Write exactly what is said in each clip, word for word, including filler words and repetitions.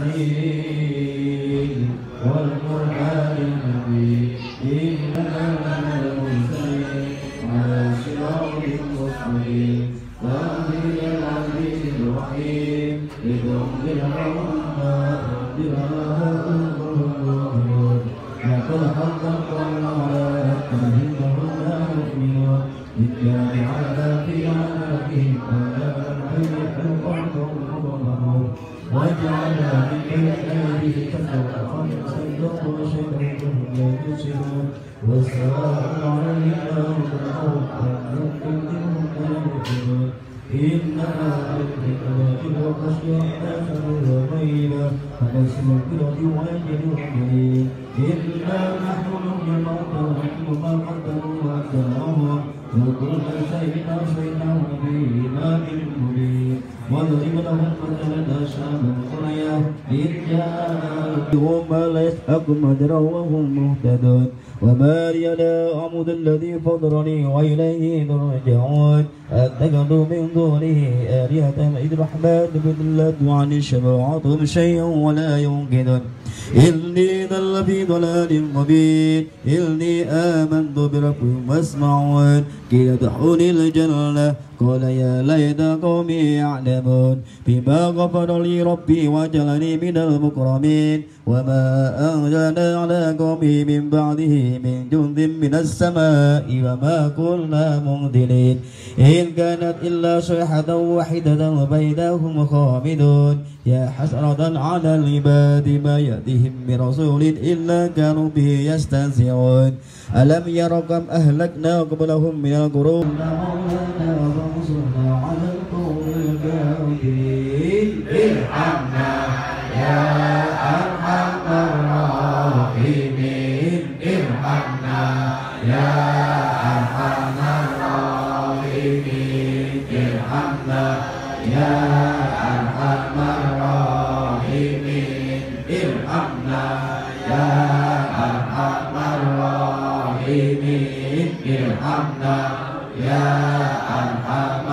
ياسين والقرآن المجيد إننا لمن المرسلين على صراط مستقيم تنزيل العزيز الرحيم لتنذر قوما أنذر لقد حق القول على أكثرهم لا يؤمنون إذ كان على في عذابهم وجعل من بين أيديهم سفرا صدقوا شهدهم لا يبصرون والسلام عليهم إنما الذكر وخشي أحسن وغيبا فنسم الكرة وأجل وجليل إنا نحن نحيي الموتى ونحن ما قدروا وأكثرهم وكل شيء أحصيناه في إمام مبين واضرب لهم مثلا أصحاب القرية إذ جاءهم ليس حكم مجرا وهم مهتدون وما لي لا أعبد الذي فضلني وإليه ترجعون أتخذوا من دونه آلهة إذ الرحمن بدلت عن الشفاعة شيئا ولا ينقذون إني ضل في ضلال مبين إني آمنت بربكم واسمعون قيل ادخلوا الجنة قال يا ليت قومي يعلمون بما غفر لي ربي وجعلني من المكرمين وما أنزلنا على قومه من بعده من جند من السماء وما كنا منزلين إن كانت إلا صيحة واحدة بينهم خامدون يا حسرة على العباد ما يأتيهم من رسول إلا كانوا به يستهزئون ألم يروا كم أهلكنا قبلهم من القرون فانصرنا على القوم الكافرين ارحمنا يا أرحم الراحمين ارحمنا يا أرحم الراحمين ارحمنا يا أرحم الراحمين ارحمنا يا أرحم الراحمين ارحمنا يا أرحم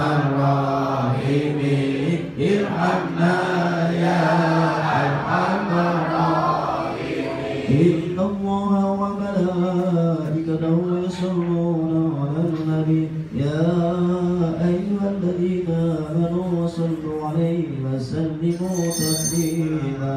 الراحمين ارحمنا يا أرحم الراحمين إن الله وملائكته يصلون على النبي يا أيها الذين آمنوا صلوا عليه وسلموا تسليما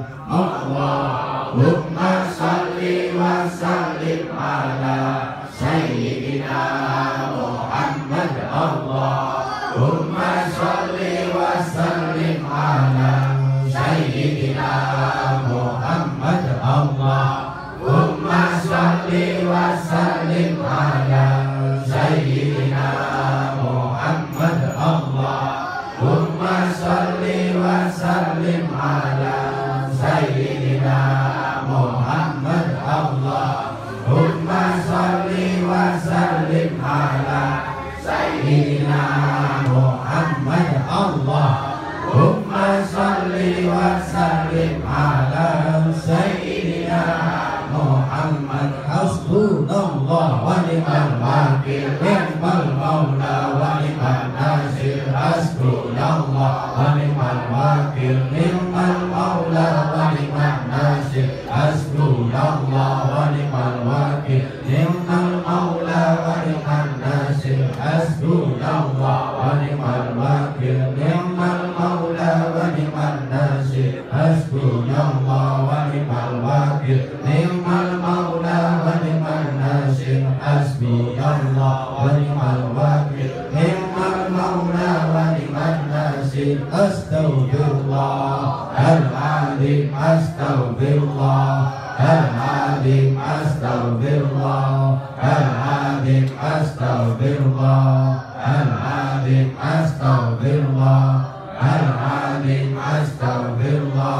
اللهم صل وسلم على سيدنا محمد اللهم صل وسلم على سيدنا محمد اللهم صل وسلم على سيدنا محمد اللهم صل وسلم على سيدنا محمد اللهم صل وسلم على سيدنا محمد اللهم صل وسلم على سيدنا محمد حسبنا الله ونعم الوكيل نعم المولى ونعم الناصر حسبنا الله ونعم الوكيل نعم المولى ونعم الناصر حسبنا الله ونعم الوكيل نعم المولى ونعم الناصر حسبنا الله ونعم الوكيل نعم المولى ونعم الناصر حسبنا الله ونعم الوكيل نعم المولى ونعم الناصر حسبنا الله ونعم الوكيل نعم المولى ونعم الناصر أستغفر الله العظيم أستغفر الله العظيم أستغفر الله العظيم أستغفر الله العظيم أستغفر الله العظيم أستغفر الله.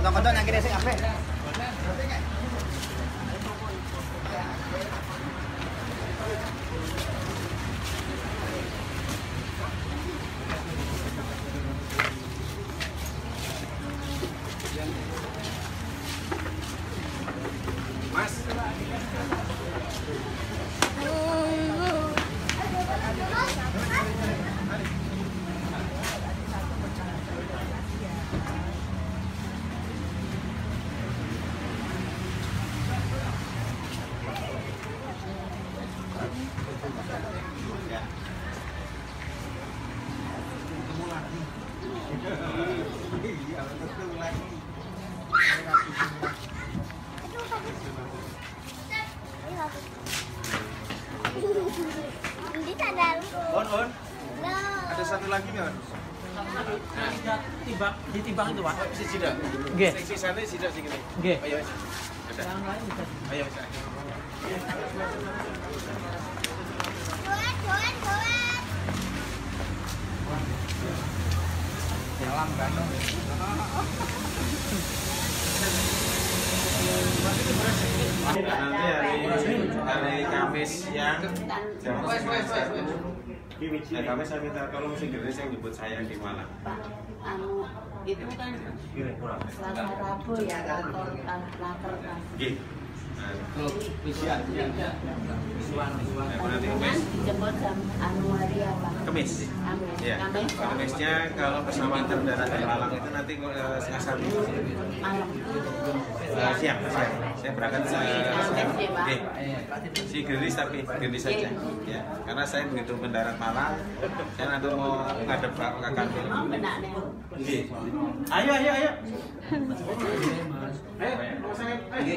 Kocok-kocok yang kiri sih apa? Mas. Ini sadar. On, on. No. Ada satu lagi nggak? Nah, timbang, ditimbang itu, Pak. Bisa tidak? Nggih. Seksi sana tidak sih gini. Nggih. Ayo, ayo. Ada. Yang lain bisa. Ayo, bisa. Joan, Joan, Joan. Salam kan. Nanti hari hari Kamis yang jam Ya, kami saya minta tolong si Grace yang jemput saya di Malang. Pak, anu itu kan Selasa Rabu ya kantor lapor kan. Gih. Visual, visual, visual. Nanti Kan Kamis. dijemput jam anu hari apa? Kamis. Kamis. Ya. Kamis. Kamisnya kalau pesawat mendarat di Malang itu nanti uh, setengah satu. Malam. Uh, siang, siang. Saya berangkat saya. Kamis ya, Pak. Oke. Si Gelis tapi Gelis saja. Ya. Karena saya begitu mendarat Malang, saya nanti mau ngadep ke kantor. Oh, benar nih. Oke. Ayo, ayo, ayo. Ayo, mau saya. Ayo.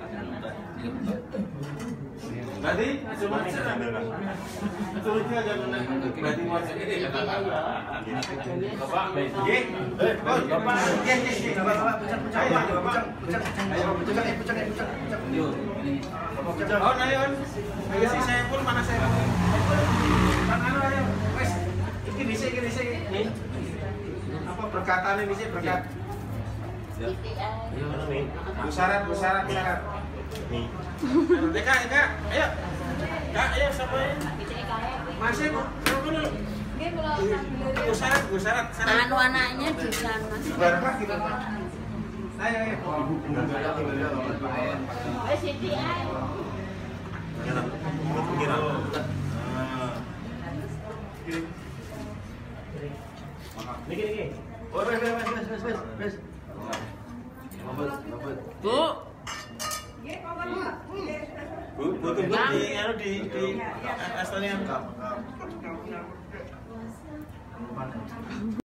Berarti cuma itu aja berarti mau ini Bapak, nggih. Eh, Bapak, nggih, nggih, Bapak, pucak-pucak, Bapak, pucak. Ayo, pucak, pucak, pucak, pucak. Yo, ini. Oh, ayo. Ayo si saya pun mana saya? Kan anu ayo. Wes, iki dhisik, iki dhisik. Nih. Apa perkataan ini sih berkat? Bu syarat, bu syarat, syarat. Nih. Eka, Eka, ayo. Kak, ayo siapa ya? Masih, Bu. Dulu. Bu syarat, bu syarat, syarat. Anu anaknya di sana. Berapa gitu? Ayo, ayo. Wes Siti ayo. Niki, niki. Oh, wes, wes, wes, wes, wes, wes. Bu. Bu, bu tunggu di, anu di, di, Estonia.